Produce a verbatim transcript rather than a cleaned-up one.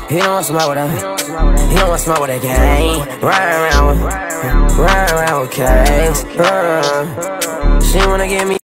He don't want smoke with her. He don't want smoke with a gang. Ride around with, ride around with cakes. Uh, she wanna give me.